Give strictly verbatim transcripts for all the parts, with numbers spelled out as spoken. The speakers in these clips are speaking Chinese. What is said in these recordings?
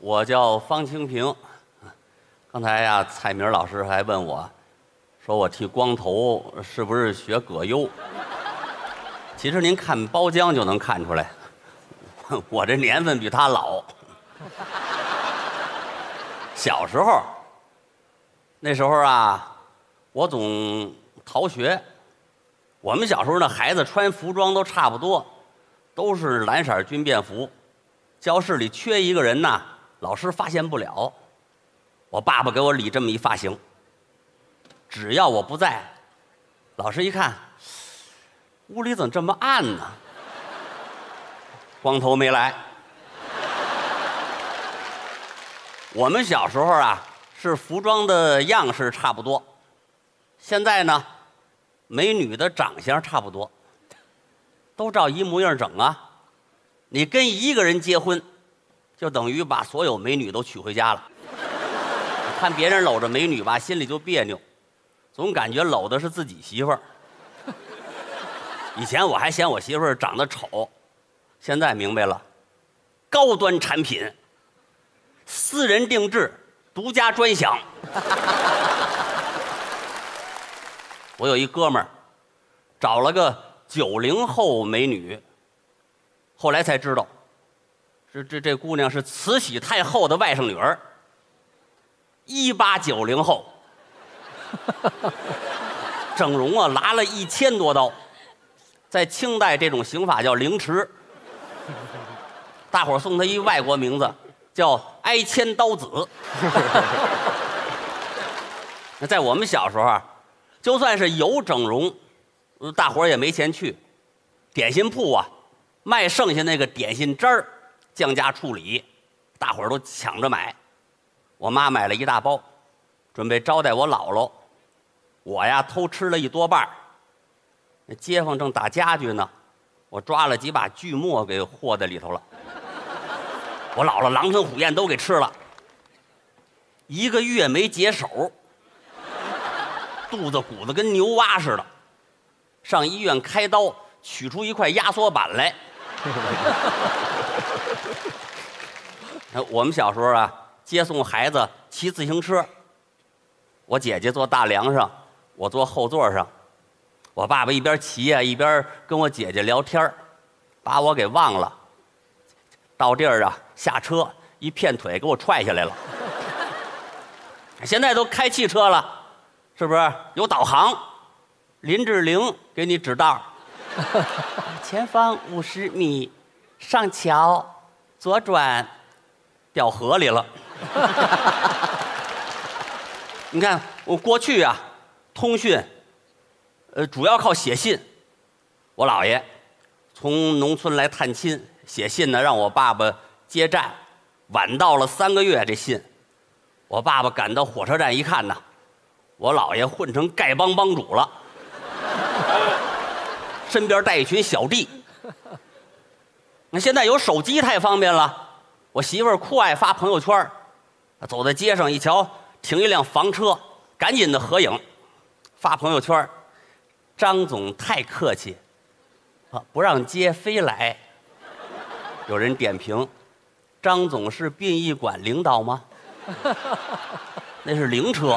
我叫方清平。刚才呀，蔡明老师还问我，说我剃光头是不是学葛优？其实您看包浆就能看出来，我这年份比他老。小时候，那时候啊，我总逃学。我们小时候那孩子穿服装都差不多，都是蓝色军便服。教室里缺一个人呐，老师发现不了。我爸爸给我理这么一发型，只要我不在，老师一看，屋里怎么这么暗呢？光头没来。我们小时候啊，是服装的样式差不多，现在呢，美女的长相差不多，都照一模样整啊。你跟一个人结婚，就等于把所有美女都娶回家了。看别人搂着美女吧，心里就别扭，总感觉搂的是自己媳妇儿。以前我还嫌我媳妇儿长得丑，现在明白了，高端产品，私人定制，独家专享。我有一哥们儿，找了个九零后美女，后来才知道，这这这姑娘是慈禧太后的外甥女儿。一八九零后，整容啊拉了一千多刀，在清代这种刑法叫凌迟。大伙儿送她一外国名字，叫挨千刀子。那在我们小时候啊，就算是有整容，大伙儿也没钱去。点心铺啊，卖剩下那个点心汁儿，降价处理，大伙儿都抢着买。我妈买了一大包，准备招待我姥姥。我呀偷吃了一多半。那街坊正打家具呢，我抓了几把锯末给和在里头了。我姥姥狼吞虎咽都给吃了，一个月没解手，肚子鼓得跟牛蛙似的，上医院开刀取出一块压缩板来。我们小时候啊，接送孩子骑自行车，我姐姐坐大梁上，我坐后座上。我爸爸一边骑啊一边跟我姐姐聊天，把我给忘了。到地儿啊，下车一片腿给我踹下来了。现在都开汽车了，是不是有导航？林志玲给你指道。前方五十米，上桥，左转，掉河里了。你看我过去啊，通讯，呃，主要靠写信。我姥爷从农村来探亲，写信呢让我爸爸接站，晚到了三个月。这信，我爸爸赶到火车站一看呢，我姥爷混成丐帮帮主了，身边带一群小弟。那现在有手机太方便了，我媳妇儿酷爱发朋友圈，走在街上一瞧停一辆房车，赶紧的合影，发朋友圈。张总太客气，啊，不让接非来。有人点评，张总是殡仪馆领导吗？那是灵车。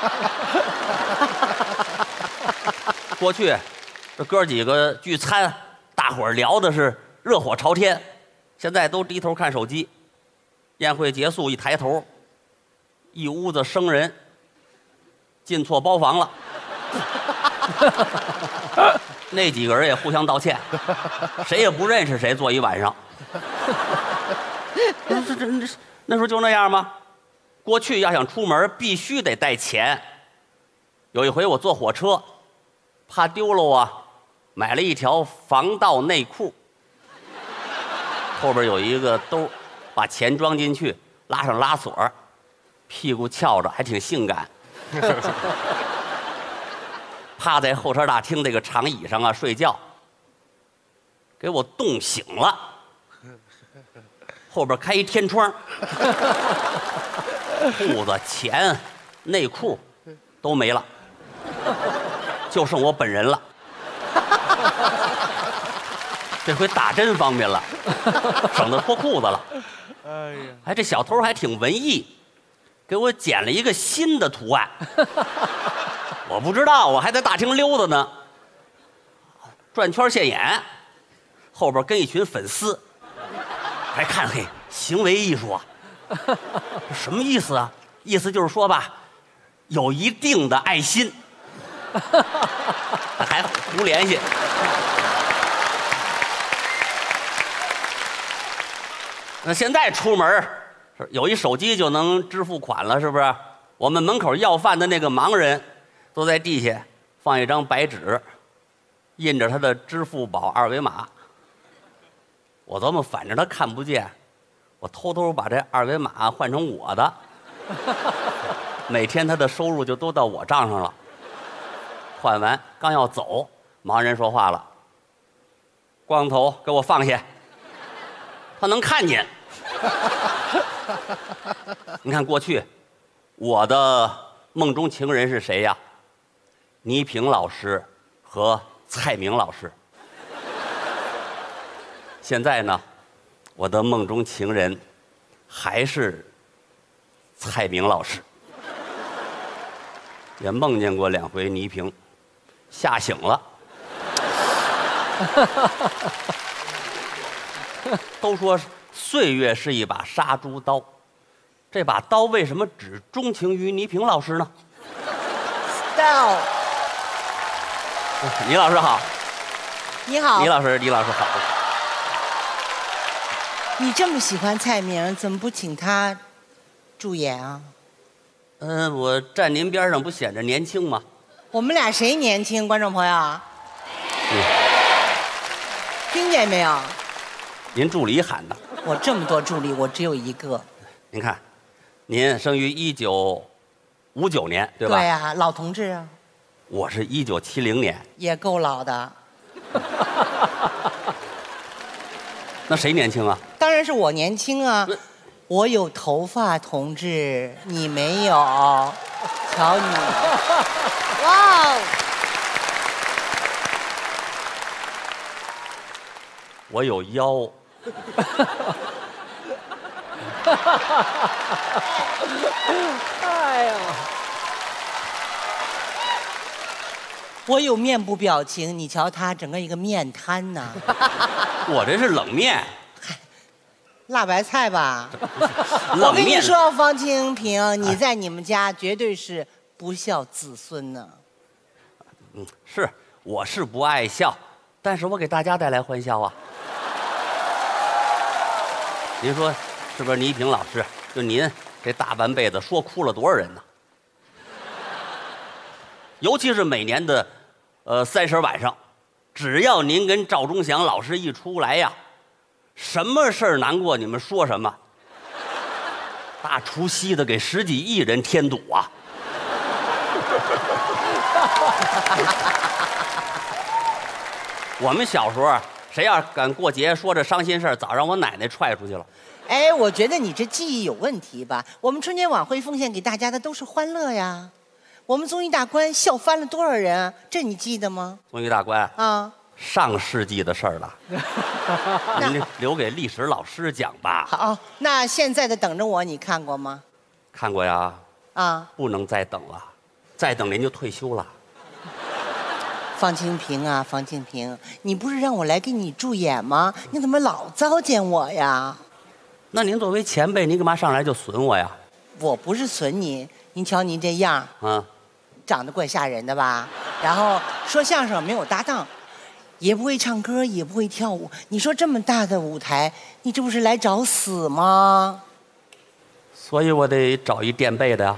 过去这哥几个聚餐，大伙儿聊的是热火朝天，现在都低头看手机。宴会结束，一抬头，一屋子生人，进错包房了。那几个人也互相道歉，谁也不认识谁，坐一晚上。这这这那时候就那样吗？过去要想出门必须得带钱。有一回我坐火车，怕丢了啊，买了一条防盗内裤，后边有一个兜，把钱装进去，拉上拉锁，屁股翘着，还挺性感。趴在候车大厅这个长椅上啊睡觉，给我冻醒了。后边开一天窗，裤子、钱、内裤都没了，就剩我本人了。这回打针方便了，省得脱裤子了。 哎呀， 哎，这小偷还挺文艺，给我剪了一个新的图案。我不知道，我还在大厅溜达呢，转圈现眼，后边跟一群粉丝，还看嘿，行为艺术啊，这什么意思啊？意思就是说吧，有一定的爱心，还胡联系。那现在出门有一手机就能支付款了，是不是？我们门口要饭的那个盲人，都在地下放一张白纸，印着他的支付宝二维码。我琢磨，反正他看不见，我偷偷把这二维码换成我的，每天他的收入就都到我账上了。换完刚要走，盲人说话了：“光头，给我放下。”他能看见。你看过去，我的梦中情人是谁呀？倪萍老师和蔡明老师。现在呢，我的梦中情人还是蔡明老师。也梦见过两回倪萍，吓醒了。都说岁月是一把杀猪刀，这把刀为什么只钟情于倪萍老师呢？ 到， 倪老师好。 你好， 倪老师，倪老师好。 你这么喜欢蔡明，怎么不请他助演啊？ 嗯、我站您边上不显着年轻吗？ 我们俩谁年轻？观众朋友， 嗯， 听见没有？ 您助理喊的。 我这么多助理，我只有一个。 您看，您生于一九五九年，对吧？ 对呀、啊，老同志啊， 我是一九七零年。 也够老的。 那谁年轻啊？ 当然是我年轻啊，我有头发，同志，你没有。瞧你，哇哦！ 我有腰。 哎呀！我有面部表情，你瞧他整个一个面瘫呐。 我这是冷面。 辣白菜吧？我冷面。 跟你说，方清平，你在你们家绝对是不孝子孙呢。 嗯，是，我是不爱笑，但是我给大家带来欢笑啊。您说是不是？倪萍老师，就您这大半辈子说哭了多少人呢？尤其是每年的，呃三十晚上，只要您跟赵忠祥老师一出来呀，什么事儿难过你们说什么。大除夕的给十几亿人添堵啊！我们小时候，谁要敢过节说这伤心事儿，早让我奶奶踹出去了。 哎，我觉得你这记忆有问题吧？我们春节晚会奉献给大家的都是欢乐呀。我们综艺大观笑翻了多少人啊？这你记得吗？ 综艺大观啊， 上世纪的事儿了，您留给历史老师讲吧。 好，那现在的等着我，你看过吗？ 看过呀。 啊， 不能再等了，再等您就退休了。 方清平啊，方清平，你不是让我来给你助演吗？你怎么老糟践我呀？ 那您作为前辈，您干嘛上来就损我呀？ 我不是损你，您瞧您这样， 啊， 长得怪吓人的吧？然后说相声没有搭档，也不会唱歌，也不会跳舞。你说这么大的舞台，你这不是来找死吗？ 所以我得找一垫背的呀。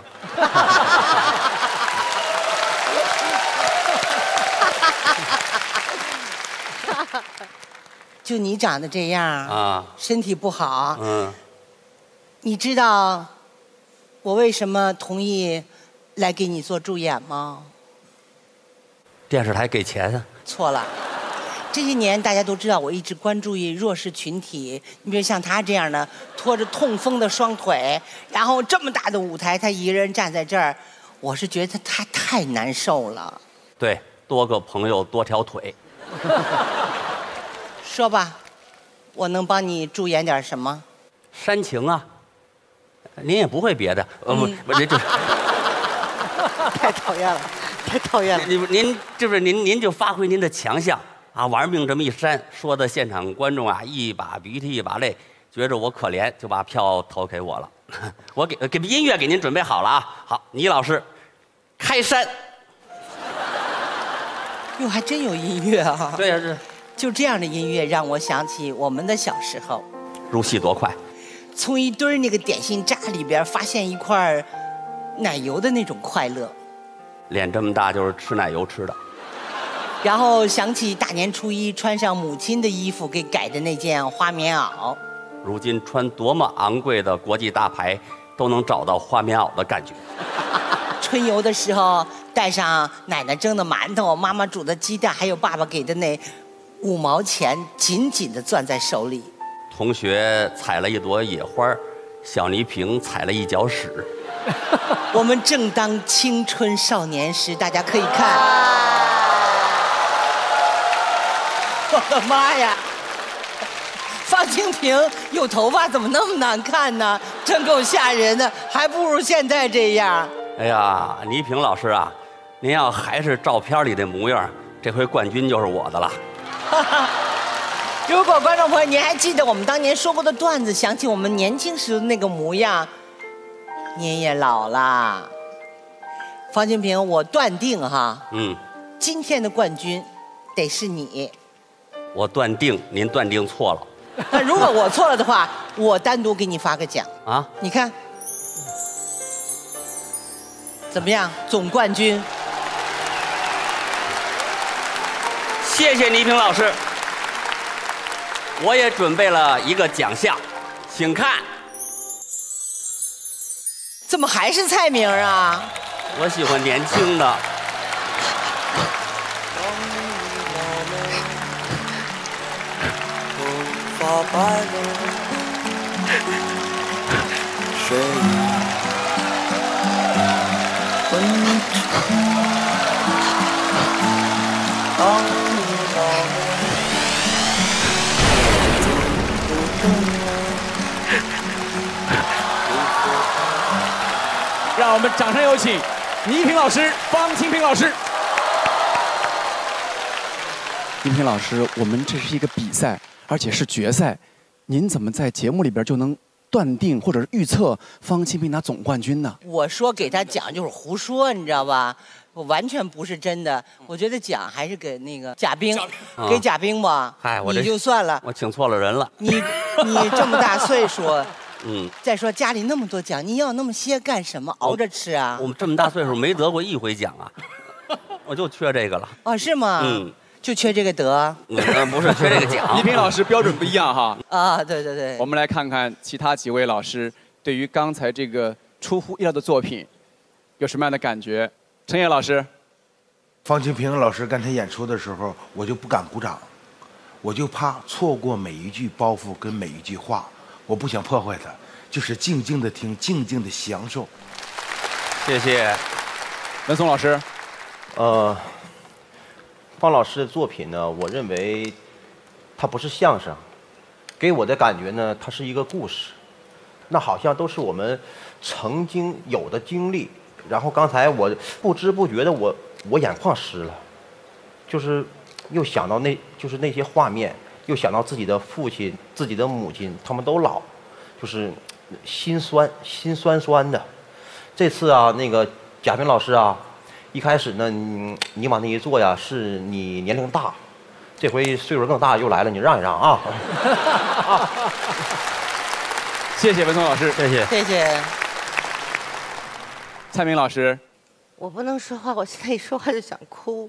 就你长得这样啊， 身体不好， 嗯， 你知道我为什么同意来给你做助演吗？ 电视台给钱啊。 错了，这些年大家都知道我一直关注于弱势群体。你比如像他这样的，拖着痛风的双腿，然后这么大的舞台，他一个人站在这儿，我是觉得他太难受了。 对，多个朋友多条腿。 说吧，我能帮你助演点什么？ 煽情啊，您也不会别的，呃不，不这就太讨厌了，太讨厌了。 您您就是您您就发挥您的强项啊，玩命这么一煽，说的现场观众啊一把鼻涕一把泪，觉着我可怜，就把票投给我了。我给给音乐给您准备好了啊，好，倪老师开煽。 哟，还真有音乐啊！ 对呀、啊，是。 就这样的音乐让我想起我们的小时候， 入戏多快， 从一堆那个点心渣里边发现一块奶油的那种快乐。 脸这么大就是吃奶油吃的。 然后想起大年初一穿上母亲的衣服给改的那件花棉袄。 如今穿多么昂贵的国际大牌，都能找到花棉袄的感觉。 春游的时候，带上奶奶蒸的馒头、妈妈煮的鸡蛋，还有爸爸给的那五毛钱，紧紧地攥在手里。 同学采了一朵野花，小倪萍踩了一脚屎。 我们正当青春少年时，大家可以看。我的妈呀！方清平有头发怎么那么难看呢？真够吓人的，还不如现在这样。 哎呀，倪萍老师啊，您要还是照片里的模样，这回冠军就是我的了。 如果观众朋友您还记得我们当年说过的段子，想起我们年轻时的那个模样，您也老了。方清平，我断定哈， 嗯， 今天的冠军得是你。 我断定您断定错了。 那如果我错了的话，我单独给你发个奖啊！ 你看怎么样？总冠军。 谢谢倪萍老师，我也准备了一个奖项，请看。 怎么还是蔡明啊？ 我喜欢年轻的。 让我们掌声有请倪萍老师、方清平老师。倪萍老师，我们这是一个比赛，而且是决赛，您怎么在节目里边就能断定或者是预测方清平拿总冠军呢？ 我说给他奖就是胡说，你知道吧？我完全不是真的。我觉得奖还是给那个贾冰， 啊给贾冰吧。 嗨，我这你就算了。 我请错了人了。 你你这么大岁数， 嗯， 再说家里那么多奖，你要那么些干什么？熬着吃啊？ 我们这么大岁数没得过一回奖啊，我就缺这个了。 哦，是吗？ 嗯， 就缺这个德。 嗯，不是缺这个奖。 倪萍老师标准不一样哈。 啊，对对对。 我们来看看其他几位老师对于刚才这个出乎意料的作品有什么样的感觉。陈烨老师。 方清平老师刚才演出的时候，我就不敢鼓掌，我就怕错过每一句包袱跟每一句话，我不想破坏它，就是静静的听，静静的享受。 谢谢。 文松老师。 呃，方老师的作品呢，我认为它不是相声，给我的感觉呢，它是一个故事，那好像都是我们曾经有的经历。然后刚才我不知不觉的我我眼眶湿了，就是又想到那就是那些画面，又想到自己的父亲、自己的母亲，他们都老，就是心酸心酸酸的。这次啊，那个贾冰老师啊，一开始呢，你你往那一坐呀，是你年龄大，这回岁数更大又来了，你让一让啊！啊谢谢文松老师， 谢谢， 谢谢。 蔡明老师。 我不能说话，我现在一说话就想哭，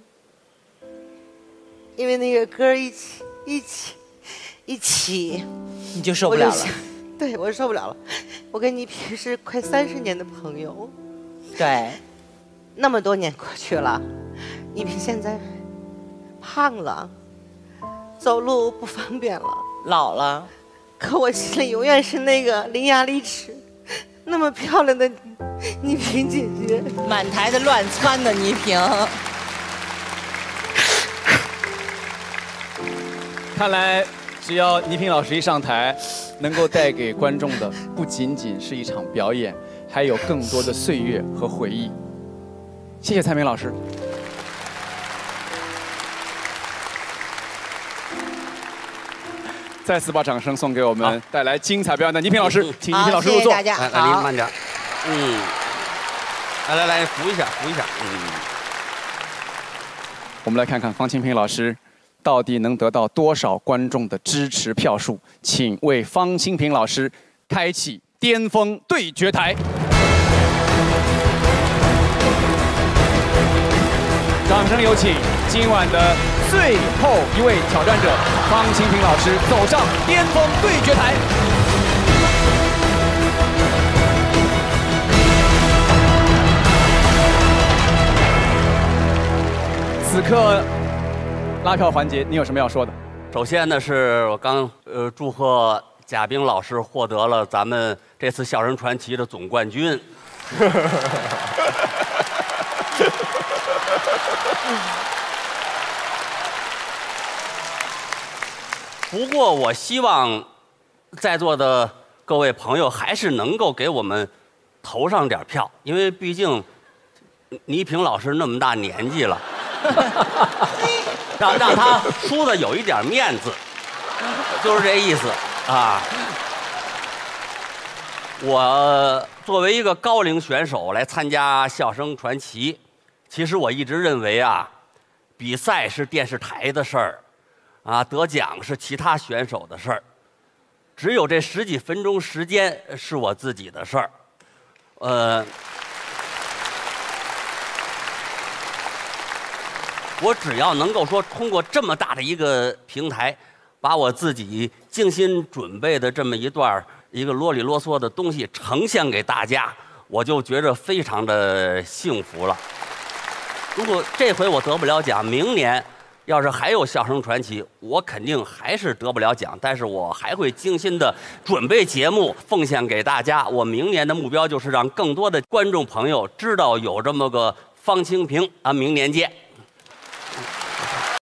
因为那个歌一起一起一起， 你就受不了了。 对，我受不了了。我跟倪萍是快三十年的朋友， 对， 那么多年过去了，倪萍现在胖了，走路不方便了， 老了。 可我心里永远是那个伶牙俐齿、那么漂亮的倪萍姐姐， 满台的乱窜的倪萍。 看来只要倪萍老师一上台，能够带给观众的不仅仅是一场表演，还有更多的岁月和回忆。谢谢蔡明老师。再次把掌声送给我们带来精彩表演的倪萍老师，请倪萍老师入座。 好，谢谢大家。 来，来，您慢点。嗯，来来来，扶一下，扶一下。嗯。 我们来看看方清平老师到底能得到多少观众的支持票数，请为方清平老师开启巅峰对决台。掌声有请今晚的最后一位挑战者方清平老师走上巅峰对决台。此刻拉票环节，你有什么要说的？ 首先呢，是我刚呃祝贺贾冰老师获得了咱们这次相声传奇的总冠军。不过，我希望在座的各位朋友还是能够给我们投上点票，因为毕竟倪萍老师那么大年纪了。让让他输的有一点面子，就是这意思啊。我作为一个高龄选手来参加相声传奇，其实我一直认为啊，比赛是电视台的事儿，啊，得奖是其他选手的事儿，只有这十几分钟时间是我自己的事儿，呃。我只要能够说通过这么大的一个平台，把我自己精心准备的这么一段一个啰里啰嗦的东西呈现给大家，我就觉着非常的幸福了。如果这回我得不了奖，明年要是还有相声传奇，我肯定还是得不了奖，但是我还会精心的准备节目奉献给大家。我明年的目标就是让更多的观众朋友知道有这么个方清平啊，明年见。